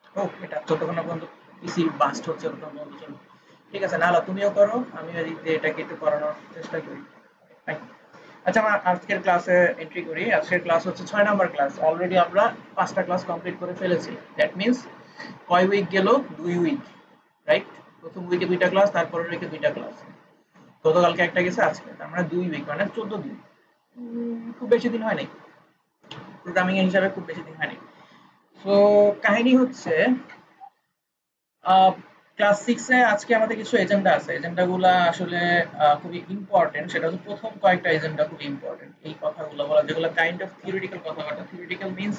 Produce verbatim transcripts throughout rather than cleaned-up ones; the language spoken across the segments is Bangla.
ও এটা যতক্ষণ না পর্যন্ত পিসি বাস্ট হচ্ছে ততক্ষণ পর্যন্ত চলবে। ঠিক আছে, নাহলে তুমিও করো, আমি ওই দিক দিয়ে এটাকে একটু করানোর চেষ্টা করি। Fine. আচ্ছা, আমরা আজকের ক্লাসে এন্ট্রি করি। আজকের ক্লাস হচ্ছে ছয় নাম্বার ক্লাস। অলরেডি আমরা পাঁচটা ক্লাস কমপ্লিট করে ফেলেছি। দ্যাট মিনস কয় উইক গেল? দুই উইক, রাইট? প্রথম উইকে দুইটা ক্লাস, তারপরের উইকে দুইটা ক্লাস, গতকালকে একটা গেছে, আজকে, তার মানে দুই উইক মানে চোদ্দ দিন। উম, খুব বেশি দিন হয় নাই, প্রোগ্রামিং এর হিসাবে খুব বেশি দিন হয় নাই। তো কাহিনী হচ্ছে ক্লাস সিক্স এ আজকে আমাদের কিছু এজেন্ডা আছে। এজেন্ডা গুলা আসলে আহ, খুবই ইম্পর্টেন্ট। সেটা হচ্ছে প্রথম কয়েকটা এজেন্ডা খুবই ইম্পর্টেন্ট। এই কথাগুলো বলা, যেগুলো কাইন্ড অফ থিওরিটিক্যাল কথাবার্তা। থিওরিটিক্যাল মিনস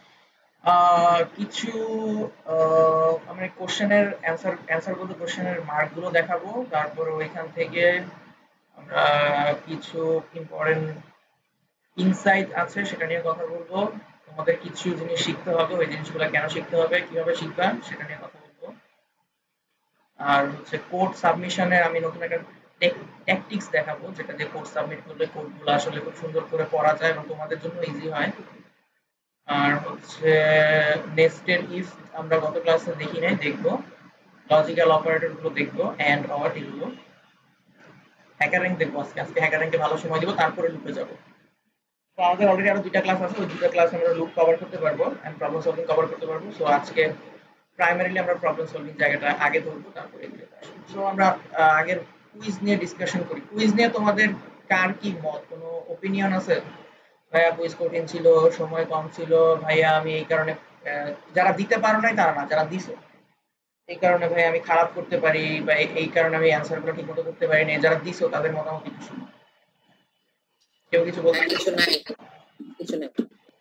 কিছু আহ, আমি কোশ্চেনের অ্যান্সার অ্যান্সার বলতে কোশ্চেনের মার্ক গুলো দেখাবো, তারপর ওইখান থেকে আমরা কিছু ইম্পর্টেন্ট ইনসাইট আছে সেটা নিয়ে কথা বলবো। তোমাদের কিছু জিনিস শিখতে হবে, ওই জিনিসগুলো কেন শিখতে হবে, কিভাবে শিখবা সেটা নিয়ে কথা বলবো। আর হচ্ছে কোড সাবমিশনে আমি নতুন একটা ট্যাকটিক্স দেখাবো, যেটা দিয়ে কোড সাবমিট করলে কোডগুলো আসলে খুব সুন্দর করে পড়া যায় এবং তোমাদের জন্য ইজি হয়। আর হচ্ছে নেস্টেড ইফ আমরা গত ক্লাসে দেখি নাই, দেখবো। লজিক্যাল অপারেটর গুলো দেখবো, এন্ড অর এগুলো। হ্যাকার র্যাঙ্ক দেখবো আজকে। আজকে হ্যাকার র্যাঙ্কে ভালো সময় দিব, তারপরে লুপে যাবো। তো আমাদের অলরেডি আরো দুইটা ক্লাস আছে, ওই দুইটা ক্লাস আমরা লুপ কভার করতে পারবো এন্ড প্রবলেম সলভিং কভার করতে পারবো। সো আজকে প্রাইমারিলি আমরা প্রবলেম সলভিং জায়গাটা আগে ধরবো, তারপরে এগুলোতে আসবো। সো আমরা আহ, আগের কুইজ নিয়ে ডিসকাশন করি। কুইজ নিয়ে তোমাদের কার কি মত, কোনো ওপিনিয়ন আছে? ভাইয়া কুইজ কঠিন ছিল, সময় কম ছিল, ভাইয়া আমি এই কারণে আহ, যারা দিতে পারো নাই তারা না, যারা দিছো এই কারণে ভাই আমি খারাপ করতে পারি, বা এই এই কারণে আমি অ্যান্সার গুলো ঠিক মতো করতে পারি না, যারা দিছো তাদের মতামত একটু শুনি। কেউ কিছু না, বলতে কিছু নাই, কিছু নাই।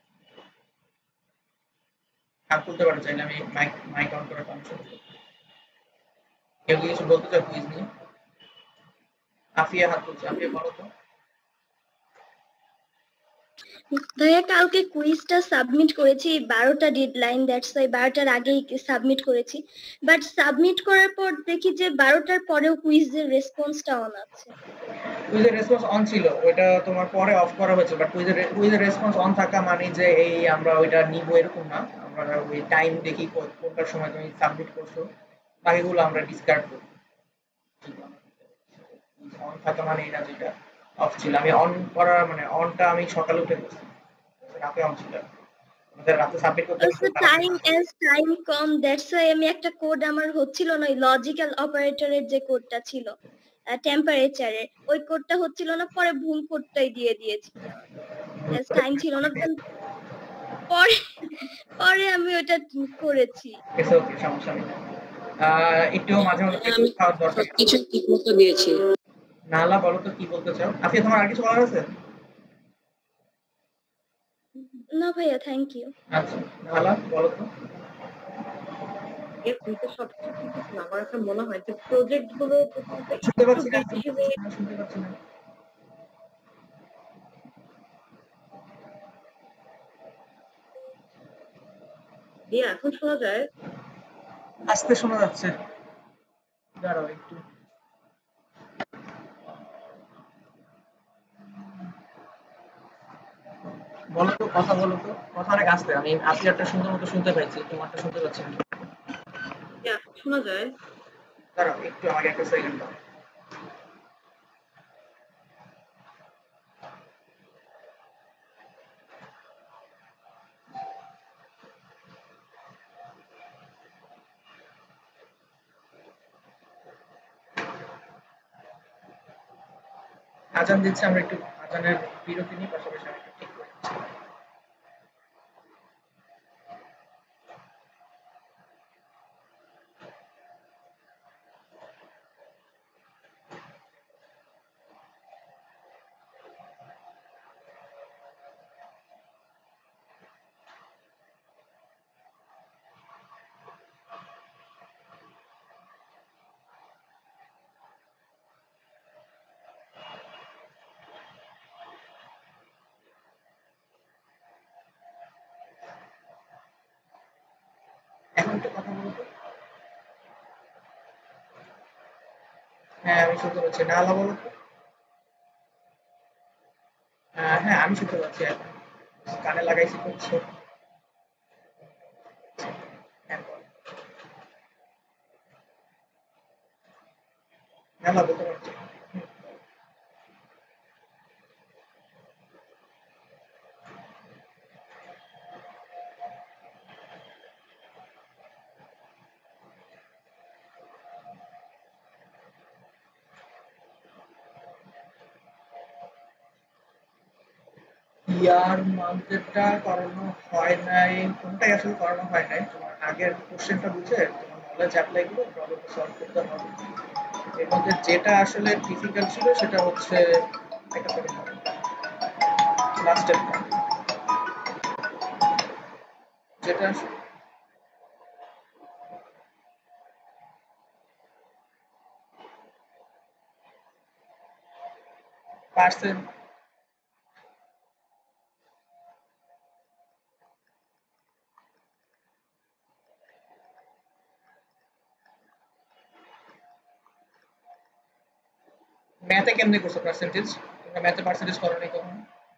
হাত তুলতে পারো, চাইলে আমি মাইক মাইক অন করে ফাংশন। কেউ কি কিছু বলতে চাও কুইজ নিয়ে? আফিয়া হাত তুলছে, আফিয়া বলো তো। ভাইয়া কালকে কুইজটা সাবমিট করেছি, বারোটা ডেডলাইন, দ্যাটস ওয়াই বারোটার আগেই সাবমিট করেছি। বাট সাবমিট করার পর দেখি যে বারোটার পরেও কুইজের রেসপন্সটা অন আছে। কুইজের রেসপন্স অন ছিল, ওইটা তোমার পরে অফ করা হয়েছে। বাট কুইজের কুইজের রেসপন্স অন থাকা মানে যে এই আমরা ওইটা নিব এরকম না। আমরা ওই টাইম দেখি কো- কোনটার সময় তুমি সাবমিট করছো, বাকিগুলো আমরা ডিসকার্ড করি। অন থাকা মানে এই না যেটা অফ ছিল। আমি অন করা মানে অনটা আমি সকালে উঠে করছি, রাতে অন ছিল। আমাদের রাতে সাবমিট করতে হবে অলসো তাড়াতাড়ি। টাইম এজ টাইম কম, দ্যাটস ওয়াই আমি একটা কোড আমার হচ্ছিল না, ওই লজিক্যাল অপারেটরের যে কোডটা ছিল টেম্পারেচারের, ওই কোডটা হচ্ছিল না, পরে ভুল কোডটাই দিয়ে দিয়েছি। টাইম ছিল না, then পরে পরে আমি ওটা করেছি। এসে ওকে, সমস্যা নেই। আহ, একটু মাঝে মাঝে আমি একটু খাওয়ার দরকার। সবকিছু ঠিক মতো দিয়েছি। নাহলা বলো তো কি বলতে চাও? আফিয়া তোমার আর কিছু বলার আছে? না ভাইয়া, থ্যাংক ইউ। আচ্ছা, নাহলা বলো তো। এর তুমি তো সবকিছু ঠিক আছে। আমার একটা মনে হয় যে প্রজেক্ট গুলো প্রথমত শুনতে একটু পাচ্ছি না, শুনতে বেশি পাচ্ছি না, শুনতে পাচ্ছি না। দিয়ে এখন শোনা যায়। আস্তে শোনা যাচ্ছে। দাঁড়াও একটু। বলো তো, কথা বলো তো। কথা অনেক আস্তে। আমি আফিয়ারটা সুন্দর মতো শুনতে পাইছি, তোমারটা শুনতে পাচ্ছি না। দিয়ে এখন শোনা যায়। দাঁড়াও একটু, আমাকে একটা সেকেন্ড দাও। আজান দিচ্ছে, আমরা একটু আজানের বিরতি নিই, পাশাপাশি আমি একটু ঠিক করে দিচ্ছি। এখন একটু কথা বলো তো। হ্যাঁ, আমি শুনতে পাচ্ছি। নাহলা বলো তো। আহ, হ্যাঁ, আমি শুনতে পাচ্ছি এখন। কানে লাগাইছি করছো। হ্যাঁ, বলো। মেলা বলতে পারছো। ইয়ার মান্থেরটা করানো হয় নাই, কোনটাই আসলে করানো হয় নাই। তোমার আগের কোশ্চেনটা বুঝে তোমার নলেজ অ্যাপ্লাই করে প্রবলেমটা সলভ করতে হবে। এর মধ্যে যেটা আসলে ডিফিকাল্ট ছিল সেটা হচ্ছে একটা সেকেন্ড লাস্টেরটা, যেটা পার্সেন্ট। ম্যাথে কেমনে করছো পার্সেন্টেজ? তোমরা ম্যাথে পার্সেন্টেজ করো নাই কখনো?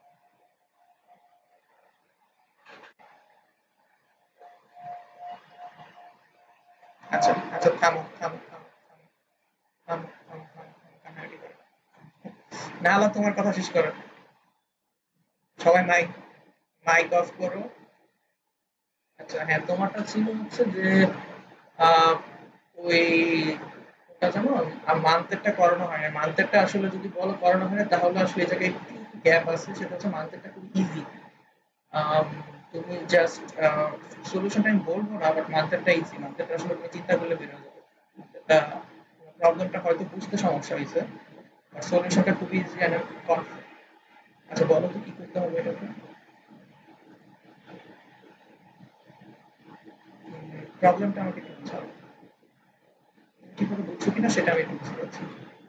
আচ্ছা আচ্ছা, থামো থামো থামো থামো থামো থামো থামো, কান্নাকাটি করো না। হলে তোমার কথা শেষ করো। সবাই মাইক মাইক অফ করো। আচ্ছা হ্যাঁ, তোমারটা ছিল হচ্ছে যে আহ, ওই ওটা জানো, মান্থেরটা করানো হয় না। মান্থেরটা আসলে যদি বলো করানো হয় না, তাহলে আসলে এই জায়গায় একটু গ্যাপ আছে। সেটা হচ্ছে মান্থেরটা খুব ইজি। তুমি জাস্ট সলিউশনটা আমি বলবো না, বাট মান্থেরটা ইজি। মান্থেরটা আসলে তুমি চিন্তা করলে বের হয়ে যাবে। মান্থেরটা প্রবলেমটা হয়তো বুঝতে সমস্যা হয়েছে, বাট সলিউশনটা খুব ইজি অ্যান্ড কনফিডেন্ট। আচ্ছা বলো তো কি করতে হবে এটাতে? প্রবলেমটা আমাকে একটু বুঝাও। কিভাবে বুঝছো কিনা সেটা আমি একটু বুঝতে পারছি।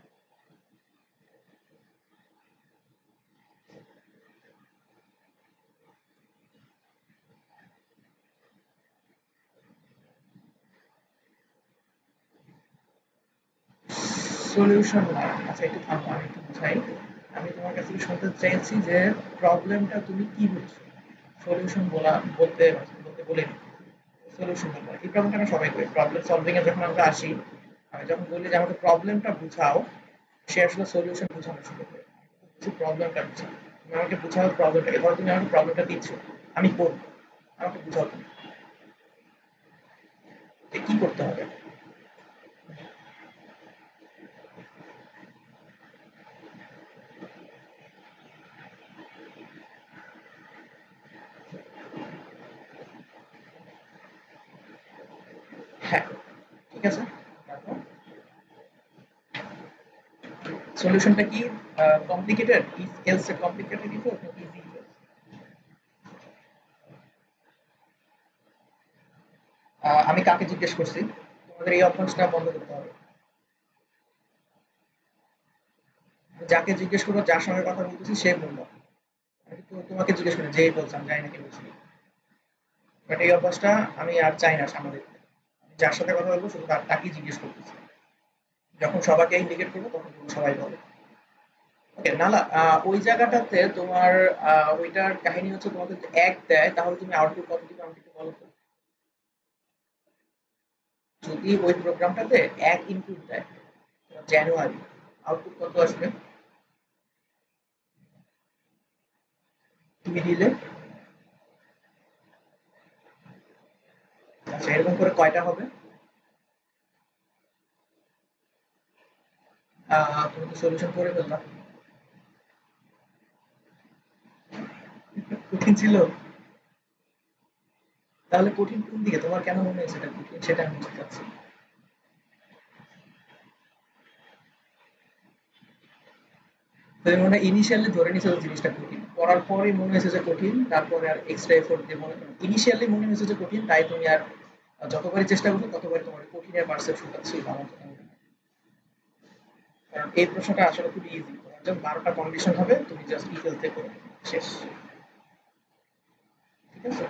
সলিউশন না, আচ্ছা একটু থামো, আমি একটু বুঝাই। আমি তোমার কাছ থেকে শুনতে চাইছি যে প্রবলেমটা তুমি কি বুঝছো। সলিউশন বলা বলতে বলতে বলিনি, সলিউশন বলবো। এই প্রবলেমটা আমরা সবাই করি। প্রবলেম সলভিং এ যখন আমরা আসি, আমি যখন বলি যে আমাকে প্রবলেমটা বুঝাও, সে আসলে সলিউশন বুঝানো শুরু করে। বুঝি প্রবলেমটা বুঝাও, তুমি আমাকে বুঝাও প্রবলেমটাকে। ধরো তুমি আমাকে প্রবলেমটা দিচ্ছ, আমি করবো, আমাকে বুঝাও তুমি যে কি করতে হবে। হ্যাঁ ঠিক আছে, তারপর সলিউশনটা কি? কমপ্লিকেটেড ইফ এলস এর কমপ্লিকেটেড ইফ নাকি ইজি ইফ? আমি কাকে জিজ্ঞেস করছি? তোমাদের এই অভ্যাসটা বন্ধ করতে হবে। যাকে জিজ্ঞেস করবো, যার সঙ্গে কথা বলতেছি সে বললো। আমি তো তোমাকে জিজ্ঞেস করি, যেই বলছে আমি জানি না কি বলছি। বাট এই অভ্যাসটা আমি আর চাই না সামনে দেখতে। আমি যার সাথে কথা বলবো শুধু তার তাকেই জিজ্ঞেস করতেছি। যখন সবাইকে ইন্ডিকেট করবো তখন কিন্তু সবাই বলে। ওকে নালা, আহ, ওই জায়গাটাতে তোমার আহ, ওইটার কাহিনী হচ্ছে তোমাকে যদি এক দেয় তাহলে তুমি আউটপুট কত দিবে আমাকে একটু বলো তো। যদি ওই প্রোগ্রামটাতে এক ইনপুট দেয়, জানুয়ারি, আউটপুট কত আসবে তুমি দিলে? আচ্ছা এরকম করে কয়টা হবে? আহ, তুমি তো সলিউশন করে ফেললাম। কঠিন ছিল? তাহলে কঠিন কোন দিকে? তোমার কেন মনে হয়েছে এটা কঠিন সেটা আমি বুঝতে চাচ্ছি। তুমি মনে হয় ইনিশিয়ালি ধরে নিছো যে জিনিসটা কঠিন, করার পরেই মনে হয়েছে যে কঠিন, তারপরে আর এক্সট্রা এফোর্ট দিয়ে মনে করো ইনিশিয়ালি মনে হয়েছে যে কঠিন, তাই তুমি আর যতবারই চেষ্টা করছো ততবারই তোমার কঠিনের পারসেপশনটা ছিল আমার তো মনে হয়। কারণ এই প্রশ্নটা আসলে খুবই ইজি। তোমার যখন বারোটা কন্ডিশন হবে তুমি জাস্ট ইকুয়াল থেকে শেষ। ঠিক আছে?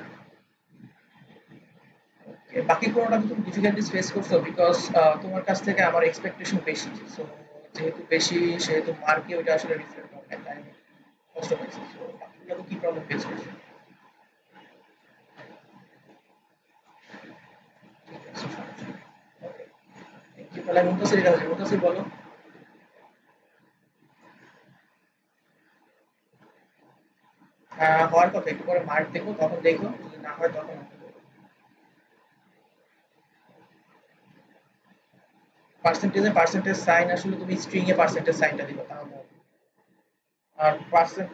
এর বাকি কোনোটাতে তুমি ডিফিকাল্টিজ ফেস করছো বিকজ তোমার কাছ থেকে আমার এক্সপেকটেশন বেশি। সো যেহেতু বেশি সেহেতু মার্কে ওইটা আসলে রিফ্লেক্ট করে না, তাই আমি কষ্ট পাইছি। সো বাকিগুলো কি প্রবলেম ফেস করছো? ঠিক আছে, সমস্যা নেই। Okay, thank you. তাহলে মুন্তাসির কাছে, মুন্তাসির বলো। আহ, হওয়ার কথা, একটু পরে মার্ক দেখো, তখন দেখো, যদি না হয় তখন পার্সেন্টেজে পার্সেন্টেজ সাইন আসলে তুমি স্ট্রিং এ পার্সেন্টেজ সাইনটা দিবে তাহলে হবে। আর পার্সেন্ট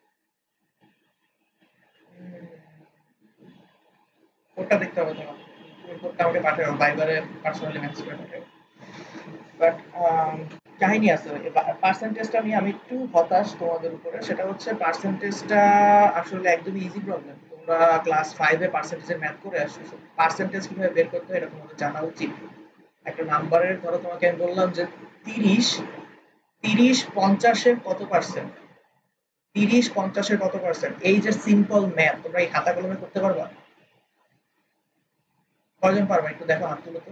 কোডটা দেখতে হবে তোমার, তুমি কোডটা আমাকে পাঠাও বাইবারে, পার্সোনালি মেসেজ করে পাঠাও। বাট কাহিনী আছে পার্সেন্টেজটা নিয়ে, আমি একটু হতাশ তোমাদের উপরে। সেটা হচ্ছে পার্সেন্টেজটা আসলে একদমই ইজি প্রবলেম। তোমরা ক্লাস ফাইভে পার্সেন্টেজের ম্যাথ করে আসছো, পার্সেন্টেজ কিভাবে বের করতে হয় এটা তোমাদের জানা উচিত। একটা নাম্বারের ধরো তোমাকে আমি বললাম যে তিরিশ, তিরিশ পঞ্চাশের কত পার্সেন্ট, তিরিশ পঞ্চাশের কত পার্সেন্ট, এই যে সিম্পল ম্যাথ তোমরা এই খাতা কলমে করতে পারবা? কয়জন পারবা একটু দেখো, হাত তুলো তো।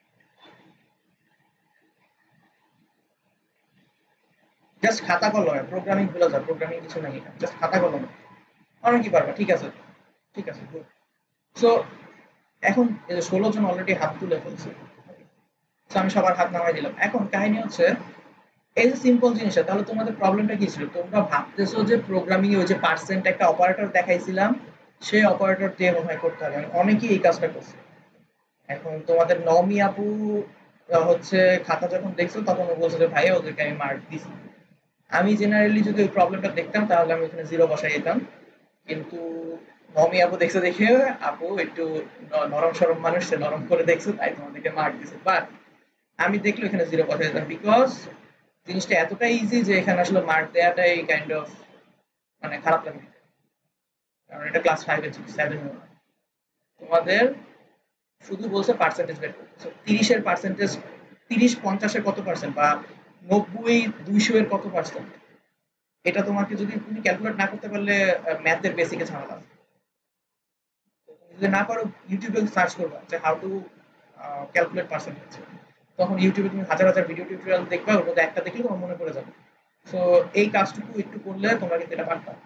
জাস্ট খাতা কলমে, প্রোগ্রামিং ভুলে যাও, প্রোগ্রামিং কিছু নাই, জাস্ট খাতা কলমে অনেকই পারবা। ঠিক আছে, ঠিক আছে, গুড। সো এখন ষোলো জন অলরেডি হাত তুলে ফেলছে। So, আমি সবার হাত নামাই দিলাম। এখন কাহিনী হচ্ছে এই যে সিম্পল জিনিসটা, তাহলে তোমাদের প্রবলেমটা কি ছিল? তোমরা ভাবতেছো যে প্রোগ্রামিং এ ওই যে পার্সেন্ট একটা অপারেটর দেখাইছিলাম, সেই অপারেটর দিয়ে মনে হয় করতে হবে। অনেকেই এই কাজটা করছে। এখন তোমাদের নমি আপু আহ, হচ্ছে খাতা যখন দেখছো তখন ও বলছে যে ভাই ওদেরকে আমি মার্ক দিছি। আমি জেনারেলি যদি ওই প্রবলেমটা দেখতাম তাহলে আমি ওখানে জিরো বসাই দিতাম। কিন্তু নমি আপু দেখছে দেখে আপু একটু ন- নরম সরম মানুষ, সে নরম করে দেখছে, তাই তোমাদেরকে মার্ক দিছে। বাট আমি দেখলো এখানে জিরো বসাই দিতাম, বিকজ জিনিসটা এতটাই ইজি যে এখানে আসলে মার্ক দেওয়াটাই কাইন্ড অফ মানে খারাপ লাগে। কারণ এটা ক্লাস ফাইভে ছিল, সেভেন। তোমাদের শুধু বলছে পার্সেন্টেজ বের করতে, তিরিশের পার্সেন্টেজ, তিরিশ পঞ্চাশের কত পার্সেন্ট বা নব্বই দুইশো এর কত পার্সেন্ট, এটা তোমাকে যদি তুমি ক্যালকুলেট না করতে পারলে ম্যাথের বেসিকে ঝামেলা আছে। যদি না পারো ইউটিউবে সার্চ করবা যে হাউ টু ক্যালকুলেট পার্সেন্টেজ, তখন ইউটিউবে তুমি হাজার হাজার ভিডিও টিউটোরিয়াল দেখবা, ওর মধ্যে একটা দেখলে তোমার মনে পড়ে যাবে। সো এই কাজটুকু একটু করলে তোমরা কিন্তু এটা পারতা।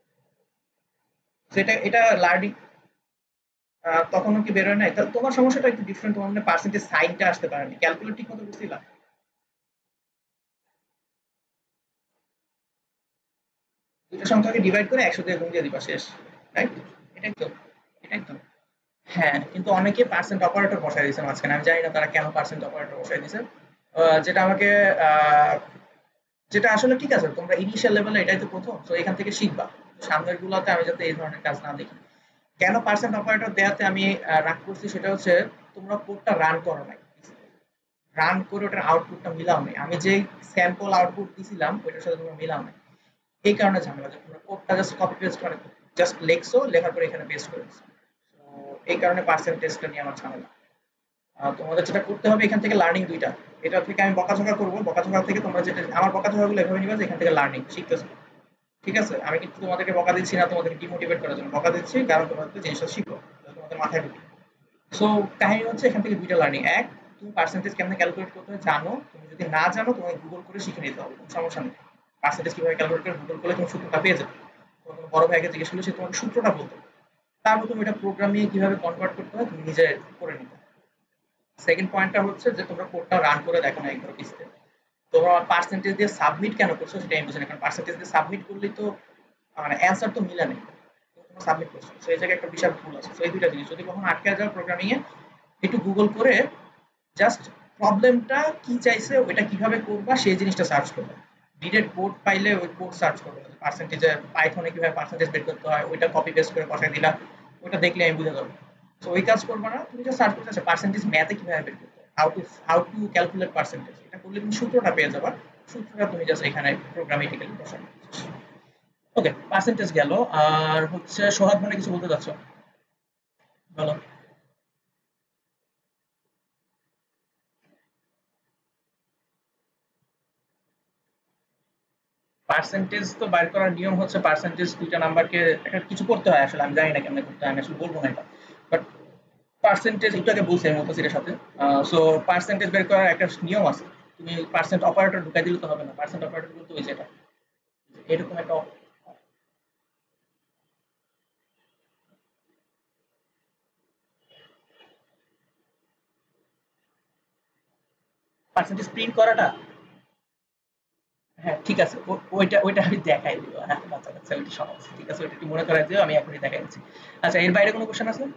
সেটা এটা লার্নিং তখনও কি বেরোয় নাই? তাহলে তোমার সমস্যাটা একটু ডিফারেন্ট, তোমার মানে পার্সেন্টেজ সাইনটা আসতে পারেনি, ক্যালকুলেট ঠিক মতো বুঝছিলা। দুইটা সংখ্যাকে ডিভাইড করে একশো দিয়ে গুণ দিয়ে দিবা, শেষ। রাইট? এটাই তো, এটাই তো। হ্যাঁ, কিন্তু অনেকে পার্সেন্ট অপারেটর বসায় দিয়েছে মাঝখানে, আমি জানি না তারা কেন পার্সেন্ট অপারেটর বসায় দিয়েছে। আহ, যেটা আমাকে আহ, যেটা আসলে ঠিক আছে, তোমরা ইনিশিয়াল লেভেলে এটাই তো প্রথম, তো এখান থেকে শিখবা। সামনের গুলাতে আমি যাতে এই ধরনের কাজ না দেখি। কেন পার্সেন্ট অপারেটর দেওয়াতে আমি আহ, রাগ করছি সেটা হচ্ছে তোমরা কোডটা রান করো নাই, রান করে ওটার আউটপুটটা মিলাও নাই। আমি যে স্যাম্পল আউটপুট দিছিলাম ওইটার সাথে তোমরা মিলাও নাই, এই কারণে ঝামেলা। যে তোমরা কোডটা জাস্ট কপি পেস্ট করে জাস্ট লেখছো, লেখার পরে এখানে পেস্ট করেছো। তো এই কারণে পার্সেন্টেজটা নিয়ে আমার ঝামেলা। আহ, তোমাদের যেটা করতে হবে এখান থেকে লার্নিং দুইটা, এটা থেকে আমি বকাঝকা করবো, বকাঝকা থেকে তোমরা যেটা আমার বকাঝকাগুলো এভাবে নিবা যে এখান থেকে লার্নিং শিখতেছো। ঠিক আছে, আমি কিন্তু তোমাদেরকে বকা দিচ্ছি না, তোমাদেরকে ডিমোটিভেট করার জন্য বকা দিচ্ছি, কারণ তোমাদের জিনিসটা শিখো, তোমাদের মাথায় ঢুকে। সো কাহিনী হচ্ছে এখান থেকে দুইটা লার্নিং। এক, তুমি পার্সেন্টেজ কেমনে ক্যালকুলেট করতে হয় জানো, তুমি যদি না জানো তোমাকে গুগল করে শিখে নিতে হবে, কোনো সমস্যা নেই। পার্সেন্টেজ কিভাবে ক্যালকুলেট করে গুগল করলে তুমি সূত্রটা পেয়ে যাবে। তোমার কোনো বড় ভাইকে জিজ্ঞেস করলে সে তোমাকে সূত্রটা বলতো। তারপর তুমি এটা প্রোগ্রামিং কিভাবে কনভার্ট করতে হয় তুমি নিজে করে নিতে। সেকেন্ড পয়েন্টটা হচ্ছে যে তোমরা কোডটা রান করে দেখো না একবার পিসতে। তোমরা পার্সেন্টেজ দিয়ে সাবমিট কেন করছো সেটা আমি বুঝি না, কারণ পার্সেন্টেজ দিয়ে সাবমিট করলেই তো মানে অ্যান্সার তো মিলে নেই, তোমরা সাবমিট করছো। তো এই জায়গায় একটা বিশাল ভুল আছে। তো এই দুইটা জিনিস যদি কখনো আটকে যাও প্রোগ্রামিং এ, একটু গুগল করে জাস্ট প্রবলেমটা কি চাইছে ওইটা কিভাবে করবা সেই জিনিসটা সার্চ করবে। ডিরেক্ট কোড পাইলে ওই কোড সার্চ করবে, পার্সেন্টেজে পাইথনে কিভাবে পার্সেন্টেজ বের করতে হয় ওইটা কপি পেস্ট করে বসাই দিলা, ওইটা দেখলে আমি বুঝে যাবো। তো ওই কাজ করবা না, তুমি জাস্ট সার্চ করতে চাচ্ছো পার্সেন্টেজ ম্যাথে কিভাবে বের করতে হয়, how to how to calculate percentage, এটা করলে তুমি সূত্রটা পেয়ে যাবা। সূত্রটা তুমি জাস্ট এখানে প্রোগ্রামেটিক্যালি বসাবে। ওকে, পার্সেন্টেজ গেল। আর হচ্ছে সোহাগ মানে কিছু বলতে চাচ্ছ, বলো। পার্সেন্টেজ তো বাইর করার নিয়ম হচ্ছে পার্সেন্টেজ দুইটা নাম্বারকে একটা কিছু করতে হয়, আসলে আমি জানি না কেমনে করতে হয়, আমি আসলে বলবো না এটা। বাট পার্সেন্টেজ একটু আগে বলছি আমি মুতাসিরের সাথে। সো পার্সেন্টেজ বের করার একটা নিয়ম আছে। তুমি পার্সেন্ট অপারেটর ঢুকাই দিলে তো হবে না, পার্সেন্ট অপারেটর বলতে ওই যেটা এরকম একটা পার্সেন্টেজ প্রিন্ট করাটা। হ্যাঁ ঠিক আছে, ও- ওইটা ওইটা আমি দেখাই দিব। হ্যাঁ বাচ্চা কাচ্চা ওইটা সহজ, ঠিক আছে, ওইটা একটু মনে করাই দিও, আমি এখনই দেখাই দিচ্ছি। আচ্ছা এর বাইরে কোনো কোশ্চেন আছে?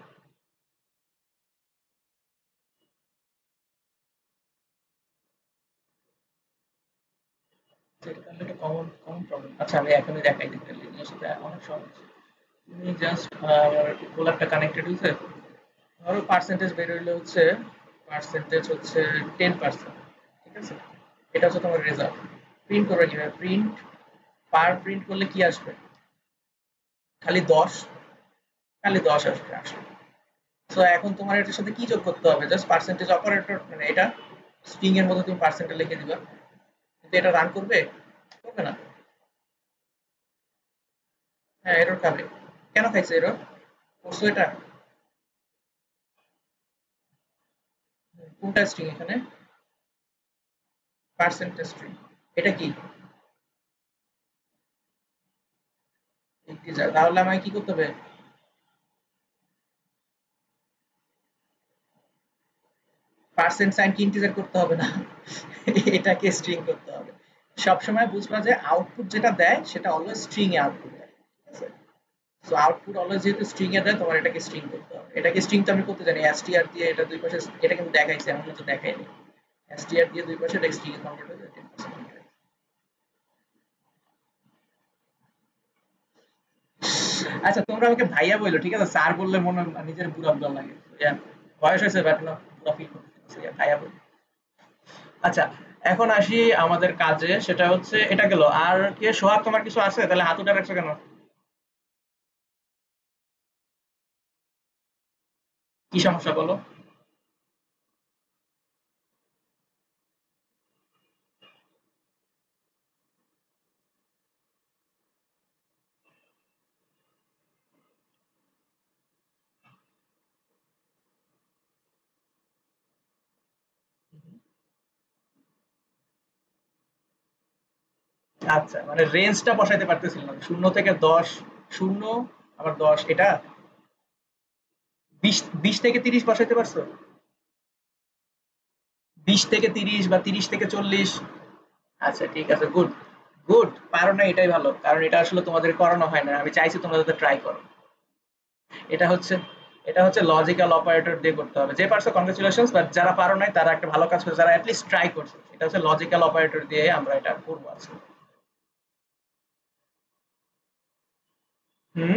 আচ্ছা, এটা তাহলে একটা কমন কমন প্রবলেম। আচ্ছা আমি এখনই দেখাই দিই, তাহলে জিনিসটা অনেক সহজ। তুমি জাস্ট কোলারটা কানেক্টেড হয়েছে, ধরো পার্সেন্টেজ বের হইলে হচ্ছে পার্সেন্টেজ হচ্ছে টেন পার্সেন্ট, ঠিক আছে, এটা হচ্ছে তোমার রেজাল্ট। প্রিন্ট করবে কিভাবে? প্রিন্ট পার প্রিন্ট করলে কি আসবে? খালি দশ, খালি দশ আসবে আসবে। সো এখন তোমার এটার সাথে কি যোগ করতে হবে? জাস্ট পার্সেন্টেজ অপারেটর, মানে এটা স্ট্রিং এর মধ্যে তুমি পার্সেন্টেজ লিখে দিবা, কিন্তু এটা রান করবে? করবে না। হ্যাঁ এরর খাবে। কেন খাইছে এরর? করছো এটা? কোনটা স্ট্রিং এখানে? Percentage string. এটা কি? ইন্টিজার। তাহলে আমাকে কি করতে হবে? পার্সেন্ট সাইন কি ইন্টিজার করতে হবে না? এটাকে স্ট্রিং করতে হবে। সবসময় বুঝবা যে আউটপুট যেটা দেয় সেটা অলওয়েজ স্ট্রিং এ আউটপুট দেয়, ঠিক আছে? সো আউটপুট অলওয়েজ যেহেতু স্ট্রিং এ দেয়, তোমার এটাকে স্ট্রিং করতে হবে। এটাকে স্ট্রিং তো আমি করতে জানি, এসটিআর দিয়ে এটা দুই পাশে, এটা কিন্তু দেখাইছে, এমন কিন্তু দেখাইনি। এসটিআর দিয়ে দুই পাশে এটা স্ট্রিং এ কনভার্ট হয়ে যায় টেন পার্সেন্ট। আচ্ছা তোমরা আমাকে ভাইয়া বললো, ঠিক আছে, স্যার বললে মনে নিজের বুড়া বুড়া লাগে। Yeah, বয়স হয়েছে বাট না, বুড়া ফিল করতেছে, yeah, ভাইয়া বলি। আচ্ছা এখন আসি আমাদের কাজে, সেটা হচ্ছে এটা গেল। আর কে সোহাগ, তোমার কিছু আছে? তাহলে হাত উঠে রাখছো কেন? কি সমস্যা বলো? আচ্ছা মানে রেঞ্জটা বসাইতে পারতেছিল না, শূন্য থেকে দশ, শূন্য আবার দশ, এটা বিশ, বিশ থেকে তিরিশ বসাইতে পারছো? বিশ থেকে তিরিশ বা তিরিশ থেকে চল্লিশ? আচ্ছা ঠিক আছে, গুড গুড। পারো না এটাই ভালো, কারণ এটা আসলে তোমাদের করানো হয় না, আমি চাইছি তোমরা যাতে ট্রাই করো। এটা হচ্ছে এটা হচ্ছে লজিক্যাল অপারেটর দিয়ে করতে হবে। যে পারছো কংগ্রেচুলেশনস, বাট যারা পারো নাই তারা একটা ভালো কাজ করছে, যারা অ্যাটলিস্ট ট্রাই করছে। এটা হচ্ছে লজিক্যাল অপারেটর দিয়ে আমরা এটা করবো আজকে। হুম।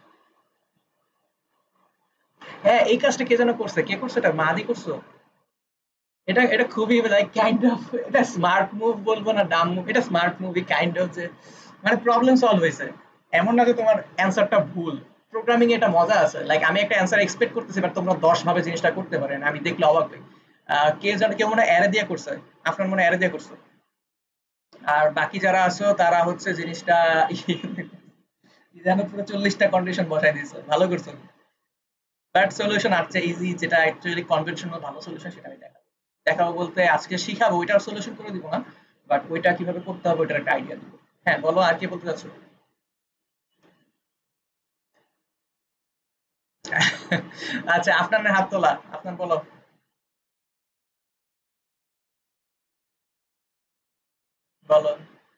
হ্যাঁ এই কাজটা কে যেন করছে, কে করছে এটা? মাদি করছো? এটা এটা খুবই লাইক কাইন্ড অফ, এটা স্মার্ট মুভ বলবো না ডাম মুভ, এটা স্মার্ট মুভি কাইন্ড অফ, যে মানে প্রবলেম সলভ হয়েছে। এমন না যে তোমার অ্যান্সারটা ভুল। প্রোগ্রামিং এ এটা মজা আছে, লাইক আমি একটা অ্যান্সার এক্সপেক্ট করতেছি, বাট তোমরা দশ ভাবে জিনিসটা করতে পারে না, আমি দেখলে অবাক হই। আহ, কে যেন, কেউ মনে অ্যারে দিয়ে করছে, আপনার মনে অ্যারে দিয়ে করছে। আর বাকি যারা আছো তারা হচ্ছে জিনিসটা কি যেন পুরো চল্লিশটা কন্ডিশন বসাই দিয়েছো, ভালো করছো। বাট সলিউশন আছে ইজি, যেটা অ্যাকচুয়ালি কনভেনশনাল ভালো সলিউশন, সেটা আমি দেখাবো। দেখাবো বলতে আজকে শিখাবো, ওইটার সলিউশন করে দিব না, বাট ওইটা কিভাবে করতে হবে ওইটার একটা আইডিয়া দিব। হ্যাঁ বলো, আর কি বলতে চাচ্ছো? আচ্ছা আপনার না হাত তোলা, আপনার বলো। বলো।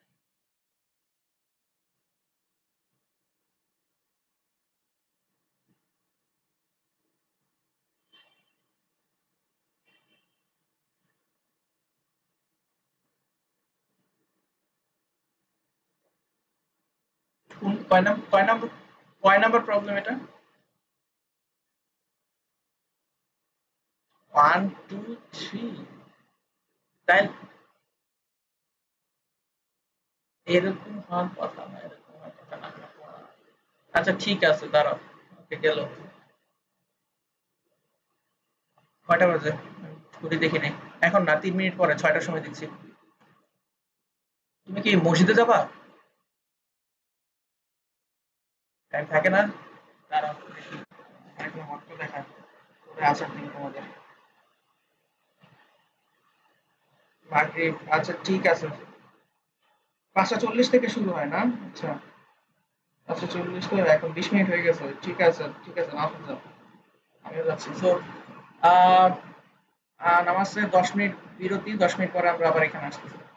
কোন কয় নাম্বার, কয় নাম্বার, কয় নাম্বার প্রবলেম এটা? One two three? তাই এরকম হওয়ার কথা না, এরকম হওয়ার কথা না। আচ্ছা ঠিক আছে দাঁড়াও, ওকে গেল। কয়টা বাজে? ঘড়ি দেখি নাই। এখন না, তিন মিনিট পরে, ছয়টার সময় দিচ্ছি। তুমি কি মসজিদে যাবা? টাইম থাকে না? দাঁড়াও দেখি, আরেকটা মাত্র দেখা করে আসার দিন তোমাদের। মাগরিব, আচ্ছা ঠিক আছে। পাঁচটা চল্লিশ থেকে শুরু হয় না? আচ্ছা। পাঁচটা চল্লিশ তো এখন বিশ মিনিট হয়ে গেছে, ঠিক আছে ঠিক আছে, নামাজ যাও। আমিও যাচ্ছি। সো আহ আহ, নামাজে দশ মিনিট বিরতি, দশ মিনিট পরে আমরা আবার এখানে আসতেছি।